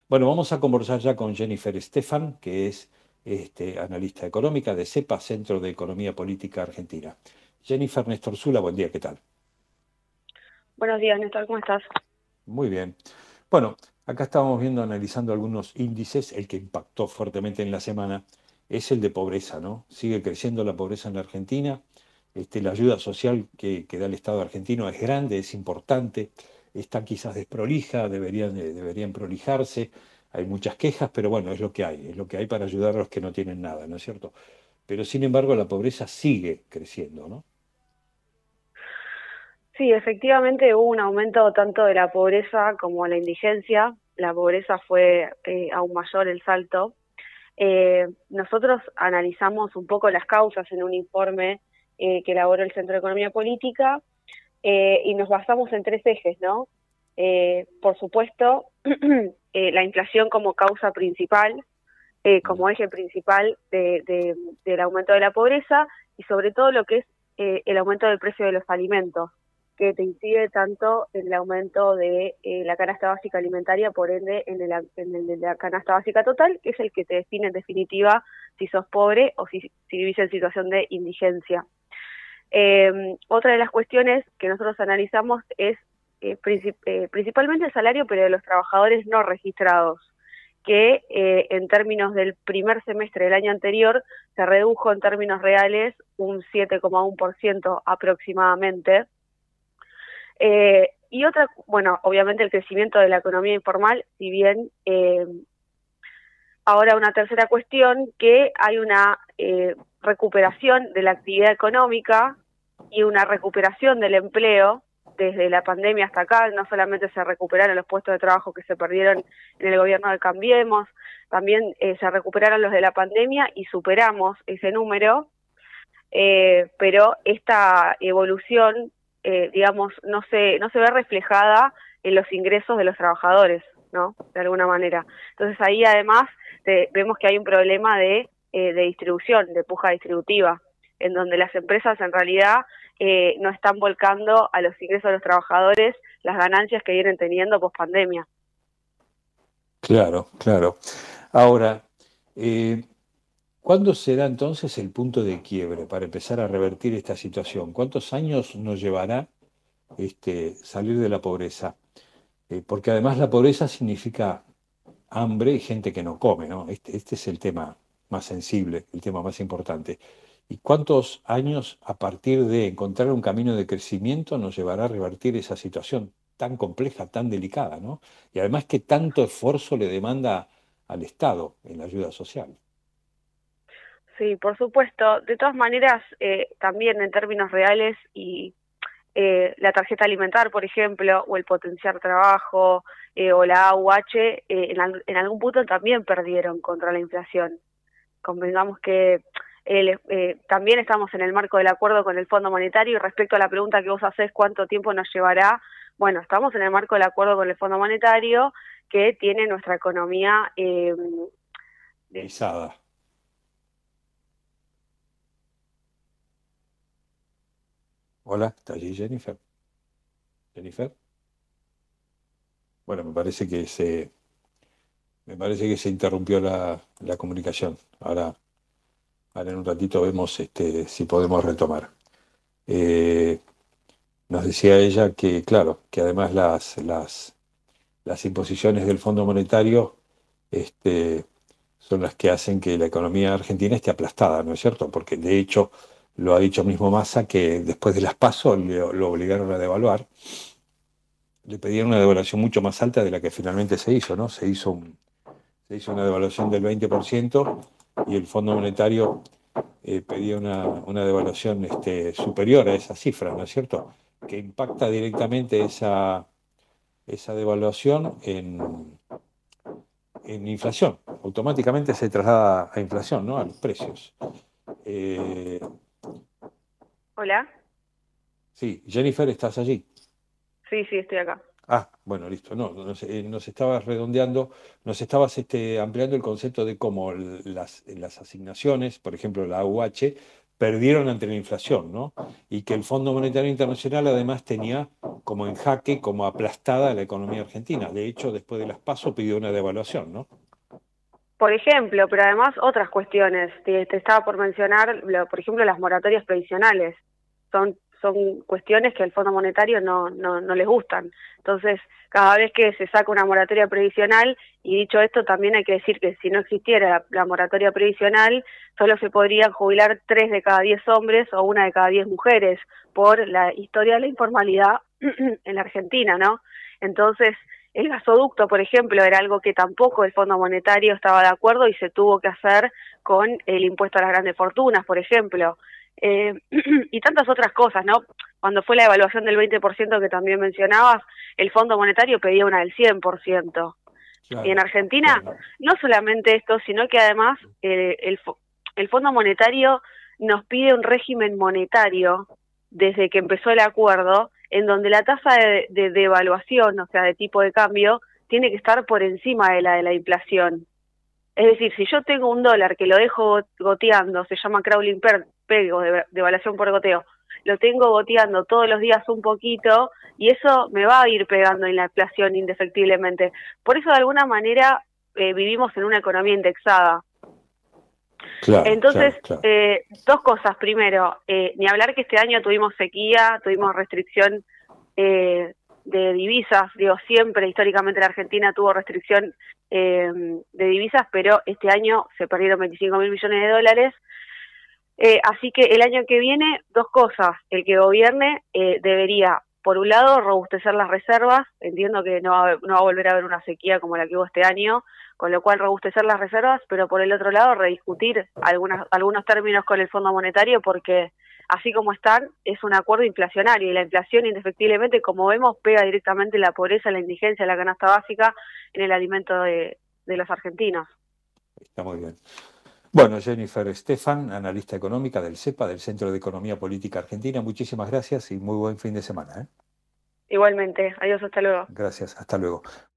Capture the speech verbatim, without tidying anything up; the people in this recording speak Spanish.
Bueno, vamos a conversar ya con Jennifer Stefan, que es este, analista económica de CEPA, Centro de Economía Política Argentina. Jennifer, Néstor Zula, buen día, ¿qué tal? Buenos días, Néstor, ¿cómo estás? Muy bien. Bueno, acá estábamos viendo, analizando algunos índices. El que impactó fuertemente en la semana es el de pobreza, ¿no? Sigue creciendo la pobreza en la Argentina. Este, la ayuda social que, que da el Estado argentino es grande, es importante, está quizás desprolija, deberían, eh, deberían prolijarse. Hay muchas quejas, pero bueno, es lo que hay, es lo que hay para ayudar a los que no tienen nada, ¿no es cierto? Pero sin embargo, la pobreza sigue creciendo, ¿no? Sí, efectivamente hubo un aumento tanto de la pobreza como la indigencia. La pobreza fue eh, aún mayor el salto. Eh, nosotros analizamos un poco las causas en un informe eh, que elaboró el Centro de Economía Política eh, y nos basamos en tres ejes, ¿no? Eh, por supuesto, eh, la inflación como causa principal, eh, Mm. como eje principal de, de, del aumento de la pobreza y sobre todo lo que es eh, el aumento del precio de los alimentos, que te incide tanto en el aumento de eh, la canasta básica alimentaria, por ende en, el, en el de la canasta básica total, que es el que te define en definitiva si sos pobre o si, si vivís en situación de indigencia. Eh, otra de las cuestiones que nosotros analizamos es eh, princip eh, principalmente el salario, pero de los trabajadores no registrados, que eh, en términos del primer semestre del año anterior se redujo en términos reales un siete coma uno por ciento aproximadamente. Eh, y otra, bueno, obviamente el crecimiento de la economía informal, si bien eh, ahora una tercera cuestión, que hay una eh, recuperación de la actividad económica y una recuperación del empleo desde la pandemia hasta acá. No solamente se recuperaron los puestos de trabajo que se perdieron en el gobierno de Cambiemos, también eh, se recuperaron los de la pandemia y superamos ese número, eh, pero esta evolución, eh, digamos, no se, no se ve reflejada en los ingresos de los trabajadores, ¿no? De alguna manera. Entonces ahí además te, vemos que hay un problema de, eh, de distribución, de puja distributiva, en donde las empresas en realidad eh, no están volcando a los ingresos de los trabajadores las ganancias que vienen teniendo post pandemia. Claro, claro. Ahora, eh, ¿cuándo será entonces el punto de quiebre para empezar a revertir esta situación? ¿Cuántos años nos llevará este, salir de la pobreza? Eh, porque además la pobreza significa hambre y gente que no come, ¿no? Este, este es el tema más sensible, el tema más importante. ¿Y cuántos años a partir de encontrar un camino de crecimiento nos llevará a revertir esa situación tan compleja, tan delicada, ¿no? Y además que tanto esfuerzo le demanda al Estado en la ayuda social. Sí, por supuesto. De todas maneras, eh, también en términos reales y eh, la tarjeta alimentar, por ejemplo, o el potenciar trabajo, eh, o la A U H, eh, en, al- en algún punto también perdieron contra la inflación. Convengamos que el, eh, también estamos en el marco del acuerdo con el Fondo Monetario y respecto a la pregunta que vos hacés, ¿cuánto tiempo nos llevará? Bueno, estamos en el marco del acuerdo con el Fondo Monetario que tiene nuestra economía eh, de- Pisada. Hola, ¿está allí Jennifer? ¿Jennifer? Bueno, me parece que se, me parece que se interrumpió la, la comunicación. Ahora, ahora en un ratito vemos este, si podemos retomar. Eh, Nos decía ella que, claro, que además las, las, las imposiciones del Fondo Monetario este, son las que hacen que la economía argentina esté aplastada, ¿no es cierto? Porque de hecho lo ha dicho mismo Massa que después de las PASO le- lo obligaron a devaluar, le pedían una devaluación mucho más alta de la que finalmente se hizo, ¿no? Se hizo, un- se hizo una devaluación del veinte por ciento y el Fondo Monetario eh, pedía una, una devaluación este, superior a esa cifra, ¿no es cierto? Que impacta directamente esa, esa devaluación en, en inflación. Automáticamente se traslada a inflación, ¿no? A los precios. Eh, Hola, sí, Jennifer, ¿estás allí? sí, sí, estoy acá. Ah, bueno, listo. No, nos, eh, nos estabas redondeando, nos estabas este, ampliando el concepto de cómo l- las, las asignaciones, por ejemplo, la A U H, perdieron ante la inflación, ¿no? Y que el Fondo Monetario Internacional además tenía como en jaque, como aplastada la economía argentina. De hecho, después de las PASO pidió una devaluación, ¿no? Por ejemplo, pero además otras cuestiones. Te, te estaba por mencionar, lo- por ejemplo, las moratorias previsionales. Son, son cuestiones que al Fondo Monetario no, no, no les gustan. Entonces, cada vez que se saca una moratoria previsional, y dicho esto, también hay que decir que si no existiera la, la moratoria previsional, solo se podrían jubilar tres de cada diez hombres o una de cada diez mujeres, por la historia de la informalidad en la Argentina, ¿no? Entonces, el gasoducto, por ejemplo, era algo que tampoco el Fondo Monetario estaba de acuerdo y se tuvo que hacer con el impuesto a las grandes fortunas, por ejemplo. Eh, y tantas otras cosas, ¿no? Cuando fue la evaluación del veinte por ciento que también mencionabas, el Fondo Monetario pedía una del cien por ciento. Y en Claro, Argentina, claro. no solamente esto, sino que además eh, el, el Fondo Monetario nos pide un régimen monetario desde que empezó el acuerdo, en donde la tasa de, de devaluación, o sea, de tipo de cambio, tiene que estar por encima de la de la inflación. Es decir, si yo tengo un dólar que lo dejo goteando, se llama crawling peg o devaluación por goteo, lo tengo goteando todos los días un poquito y eso me va a ir pegando en la inflación indefectiblemente. Por eso, de alguna manera, eh, vivimos en una economía indexada. Claro, Entonces, claro, claro. eh, dos cosas. Primero, eh, ni hablar que este año tuvimos sequía, tuvimos restricción eh, de divisas. Digo, siempre históricamente la Argentina tuvo restricción eh, de divisas, pero este año se perdieron veinticinco mil millones de dólares. Eh, así que el año que viene, dos cosas. El que gobierne eh, debería, por un lado, robustecer las reservas. Entiendo que no va, a, no va a volver a haber una sequía como la que hubo este año, con lo cual robustecer las reservas, pero por el otro lado, rediscutir algunas, algunos términos con el Fondo Monetario, porque así como están, es un acuerdo inflacionario, y la inflación, indefectiblemente, como vemos, pega directamente la pobreza, la indigencia, la canasta básica en el alimento de, de los argentinos. Está muy bien. Bueno, Jennifer Estefan, analista económica del CEPA, del Centro de Economía Política Argentina, muchísimas gracias y muy buen fin de semana, ¿eh? Igualmente, adiós, hasta luego. Gracias, hasta luego.